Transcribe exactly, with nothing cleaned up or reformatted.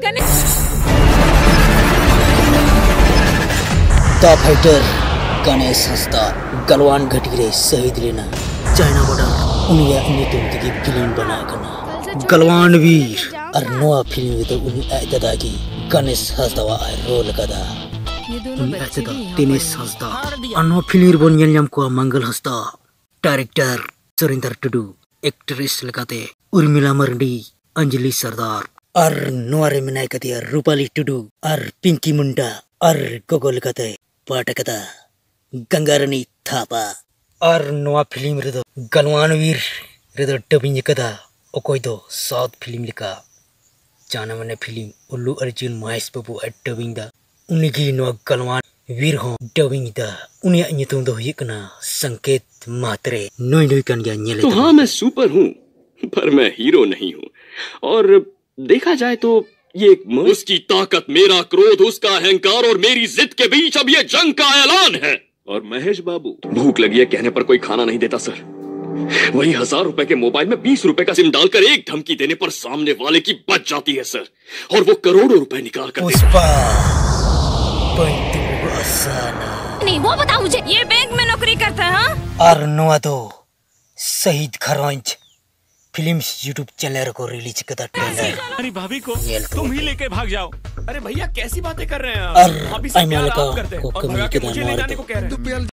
The fighter Ganesh Hansda Galwan घटीरे शहीद लेना चाइना बॉर्डर उन्हें अन्य तुमती की फिल्म बना करना गलवान वीर और नोआ फिल्म में तो उन्हें ऐतदा की गणेश हंसदा वा रोल कदा उन्हें ऐतदा दिनेश हंसदा अन्य फिल्म बनियल यम को मंगल हंसदा डायरेक्टर सुरेंद्र टुडू एक्ट्रेस लगाते उर्मिला मर्डी अंजलि सरदार और नोआरे मिनाय कते रूपाली टुडू और पिंकी मुंडा और गोगोल कते पाटकता गंगारानी थापा और नोआ फिल्म रे दो गलवान वीर रे दो डबिंग कदा ओकोय दो साउथ फिल्म लिका जाना मने फिल्म उल्लू अर्जुन महेश बाबू डबिंग दा उनकी नोआ गलवान वीर हो डबिंग दा उन्हें nyutum दो हिकना संकेत मात्रे नोई नोई कन या नेले तो हाँ मैं सुपर हूँ पर मैं हीरो नहीं हूँ और देखा जाए तो ये एक उसकी ताकत मेरा क्रोध उसका अहंकार और मेरी जिद के बीच अब ये जंग का ऐलान है। और महेश बाबू भूख लगी है कहने पर कोई खाना नहीं देता सर, वही हजार रुपए के मोबाइल में बीस रुपए का सिम डालकर एक धमकी देने पर सामने वाले की बच जाती है सर, और वो करोड़ों रुपए निकाल कर पुष्पा नहीं वो बता मुझे ये बैंक में नौकरी करता है और नोआ तो शहीद खरोंच फिल्म्स यूट्यूब चैनल को रिलीज करता ट्रेलर अरे भाभी को तुम ही लेके भाग जाओ। अरे भैया कैसी बातें कर रहे हैं आप? और भाभी से प्यार आप करते हैं और भगा के मुझे ले जाने को कह रहे हैं।